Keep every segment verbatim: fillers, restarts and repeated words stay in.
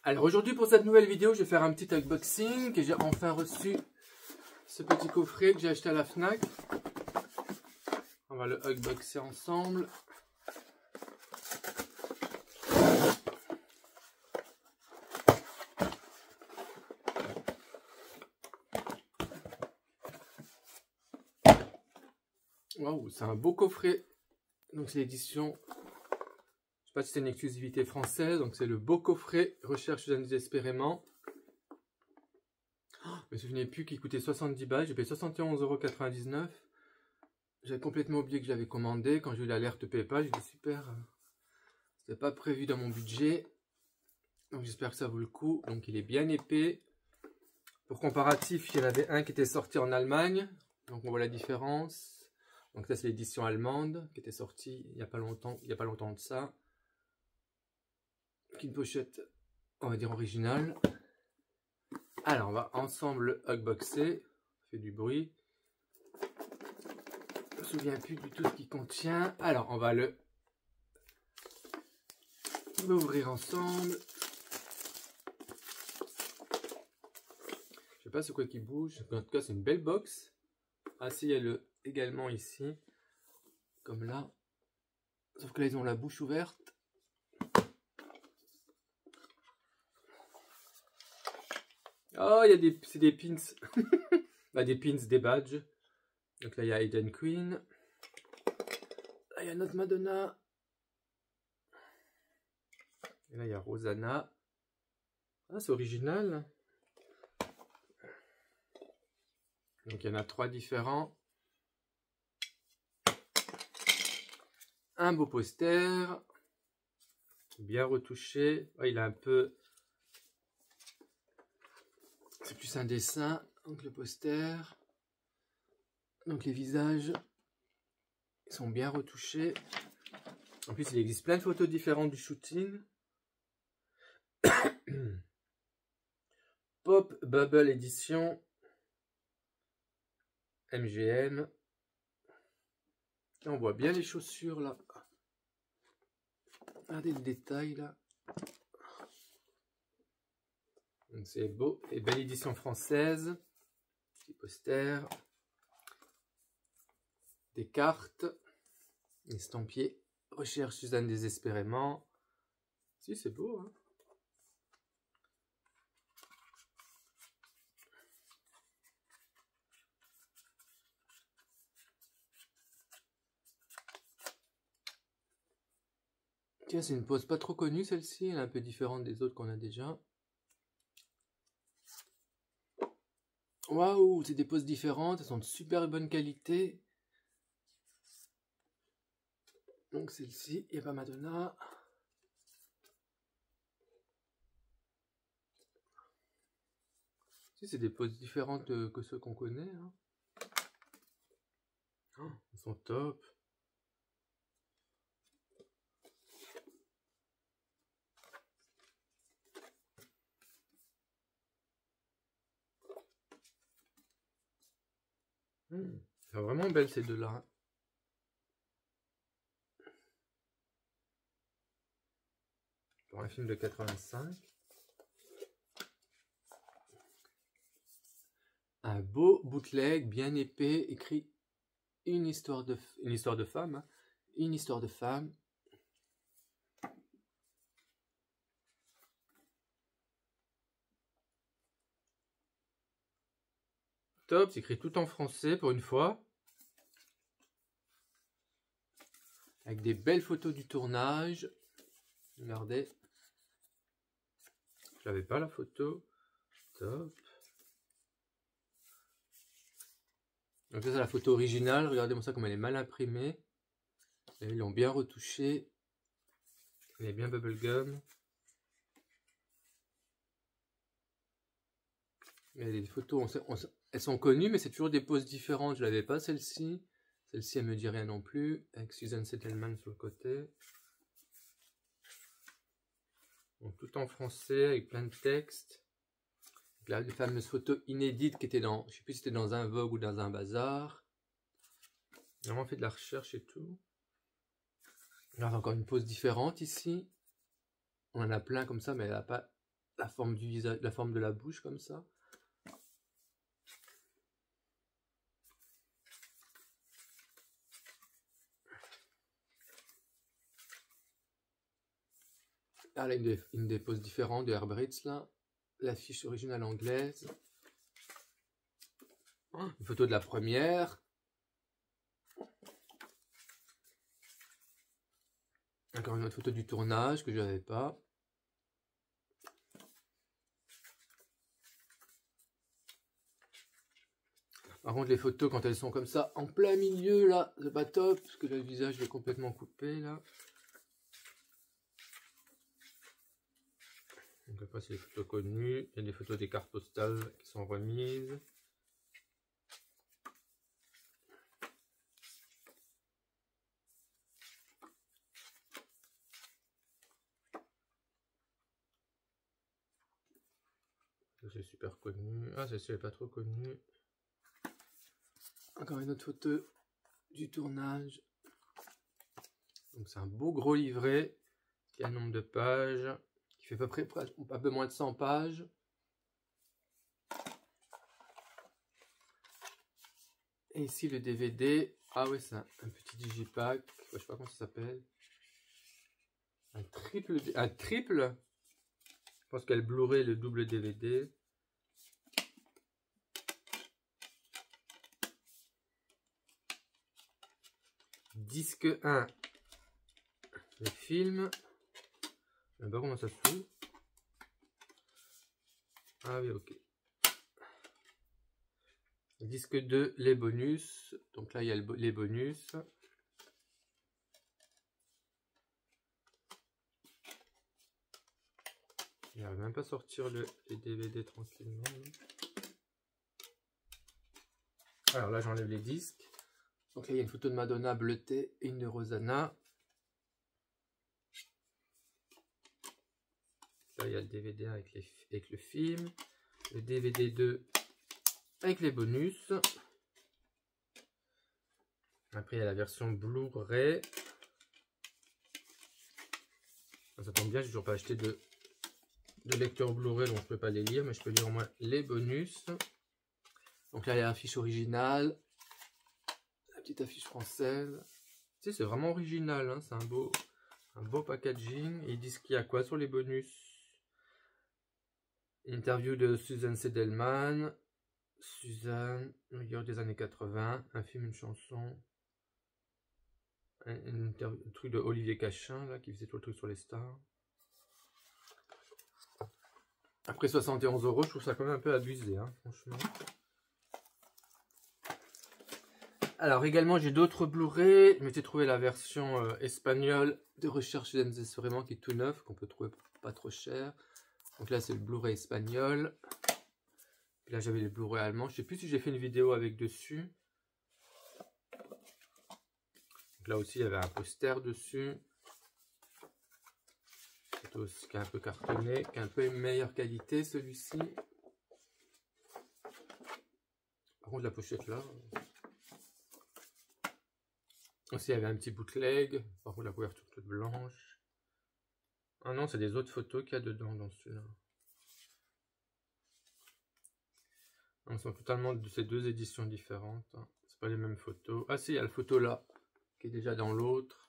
Alors aujourd'hui pour cette nouvelle vidéo, je vais faire un petit unboxing et j'ai enfin reçu ce petit coffret que j'ai acheté à la Fnac. On va le unboxer ensemble. Waouh, c'est un beau coffret. Donc c'est l'édition, je sais pas si c'est une exclusivité française, donc c'est le beau coffret Recherche d'un désespérément. Oh, je me souvenais plus qu'il coûtait soixante-dix balles, j'ai payé soixante et onze euros quatre-vingt-dix-neuf. J'avais complètement oublié que je l'avais commandé. Quand j'ai eu l'alerte PayPal, j'ai dit super, c'était pas prévu dans mon budget. Donc j'espère que ça vaut le coup. Donc il est bien épais. Pour comparatif, il y en avait un qui était sorti en Allemagne. Donc on voit la différence. Donc ça c'est l'édition allemande qui était sortie il n'y a pas longtemps, il n'y a pas longtemps de ça. Donc une pochette, on va dire originale. Alors on va ensemble unboxer. Ça fait du bruit. Je me souviens plus du tout ce qu'il contient. Alors on va le l'ouvrir ensemble. Je sais pas c'est quoi qui bouge. En tout cas c'est une belle box. Ah si, il y a le également ici. Comme là. Sauf que là ils ont la bouche ouverte. Oh, il y a des, c'est des pins. Bah, des pins, des badges. Donc là il y a Eden Queen. Là il y a notre Madonna. Et là il y a Rosanna. Ah, c'est original. Donc il y en a trois différents. Un beau poster. Bien retouché. Oh, il a un peu... C'est plus un dessin. Donc le poster. Donc les visages. Ils sont bien retouchés. En plus il existe plein de photos différentes du shooting. Pop Bubble Edition. M G M. Et on voit bien les chaussures là. Regardez le détail là. C'est beau et belle édition française. Petit poster. Des cartes. Estampillé. Recherche Suzanne désespérément. Si, c'est beau, hein. Tiens, c'est une pose pas trop connue celle-ci. Elle est un peu différente des autres qu'on a déjà. Waouh, c'est des poses différentes. Elles sont de super bonne qualité. Donc celle-ci, il n'y a pas Madonna. Si, c'est des poses différentes que ceux qu'on connaît. Hein. Oh, elles sont top. Mmh. C'est vraiment belle ces deux-là. Pour un film de quatre-vingt-cinq. Un beau bootleg bien épais, écrit une histoire de, une histoire de femme. Hein. Une histoire de femme. Top, c'est écrit tout en français pour une fois. Avec des belles photos du tournage. Regardez. Je n'avais pas la photo. Top. Donc ça c'est la photo originale. Regardez-moi ça comme elle est mal imprimée. Et ils l'ont bien retouchée. Elle est bien bubblegum. Il y a des photos, on sait, on sait, elles sont connues, mais c'est toujours des poses différentes. Je l'avais pas celle-ci. Celle-ci, elle me dit rien non plus. Avec Susan Settleman sur le côté. Donc, tout en français, avec plein de textes. Donc, là, les fameuses photos inédites qui étaient dans, je sais plus si c'était dans un Vogue ou dans un bazar. J'ai vraiment fait de la recherche et tout. Là, encore une pose différente ici. On en a plein comme ça, mais elle n'a pas la forme du visage, la forme de la bouche comme ça. Ah, là, une des, une des poses différentes de Herbrits, là. L'affiche originale anglaise. Oh, une photo de la première. Encore une autre photo du tournage que je n'avais pas. Par contre, les photos, quand elles sont comme ça, en plein milieu, là, c'est pas top, parce que le visage est complètement coupé, là. Donc après, c'est les photos connues. Il y a des photos des cartes postales qui sont remises. C'est super connu. Ah, celle-ci n'est pas trop connue. Encore une autre photo du tournage. Donc c'est un beau gros livret qui a un nombre de pages qui fait à peu près un peu moins de cent pages. Et ici le D V D. Ah ouais, c'est un, un petit digipack. Je sais pas comment ça s'appelle. Un triple, un triple. Je pense qu'elle Blu-ray le double D V D. Disque un. Le film. Je ne sais pas comment ça se fait. Ah oui, ok. Disque deux, les bonus. Donc là, il y a le, les bonus. Il n'arrive même pas à sortir le, les D V D tranquillement. Alors là, j'enlève les disques. Donc là, il y a une photo de Madonna bleutée et une de Rosanna. Là, il y a le D V D avec, les, avec le film. Le D V D deux avec les bonus. Après, il y a la version Blu-ray. Ça tombe bien, j'ai toujours pas acheté de, de lecteur Blu-ray, donc je peux pas les lire, mais je peux lire au moins les bonus. Donc là, il y a l'affiche originale. La petite affiche française. Tu sais, c'est vraiment original, hein, c'est un beau, un beau packaging. Et ils disent qu'il y a quoi sur les bonus? Interview de Susan Sedelman. Suzanne, New York des années quatre-vingts, un film, une chanson, un, un, un truc de Olivier Cachin, là, qui faisait tout le truc sur les stars. Après soixante et onze euros, je trouve ça quand même un peu abusé, hein, franchement. Alors également, j'ai d'autres Blu-ray. Je m'étais trouvé la version euh, espagnole de Recherche et Désespérément qui est tout neuf, qu'on peut trouver pas trop cher. Donc là, c'est le Blu-ray espagnol. Puis là, j'avais les Blu-ray allemands. Je sais plus si j'ai fait une vidéo avec dessus. Donc là aussi, il y avait un poster dessus. C'est aussi qui est un peu cartonné, qui est un peu une meilleure qualité, celui-ci. Par contre, la pochette là. Aussi, il y avait un petit bootleg. Par contre, la couverture toute blanche. Ah non, c'est des autres photos qu'il y a dedans dans celui-là. Ce sont totalement de ces deux éditions différentes. C'est pas les mêmes photos. Ah si, il y a la photo là, qui est déjà dans l'autre.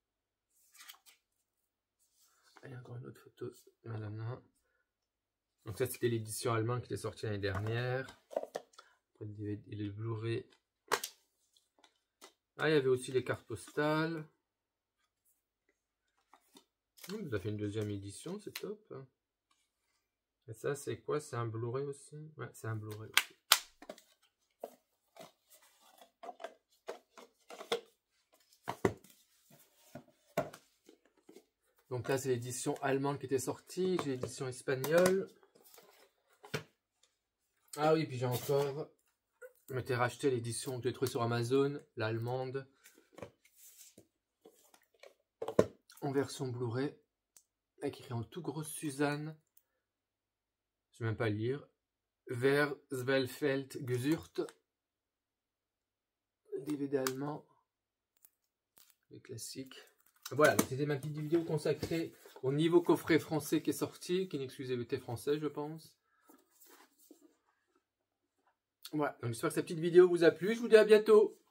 Il y a encore une autre photo. Voilà. Donc ça, c'était l'édition allemande qui était sortie l'année dernière. Après le D V D et le Blu-ray. Ah, il y avait aussi les cartes postales. Mmh, vous avez fait une deuxième édition, c'est top. Et ça, c'est quoi? C'est un Blu-ray aussi? Ouais, c'est un Blu-ray aussi. Donc là, c'est l'édition allemande qui était sortie. J'ai l'édition espagnole. Ah oui, puis j'ai encore... Je m'étais racheté l'édition que j'ai trouvée sur Amazon, l'allemande. En version Blu-ray. Avec écrit en tout gros Suzanne. Je ne vais même pas lire. Vers Svelfeld Gesurt. D V D allemand. Les classiques. Voilà, c'était ma petite vidéo consacrée au niveau coffret français qui est sorti, qui est une exclusivité française, je pense. Voilà, donc j'espère que cette petite vidéo vous a plu. Je vous dis à bientôt.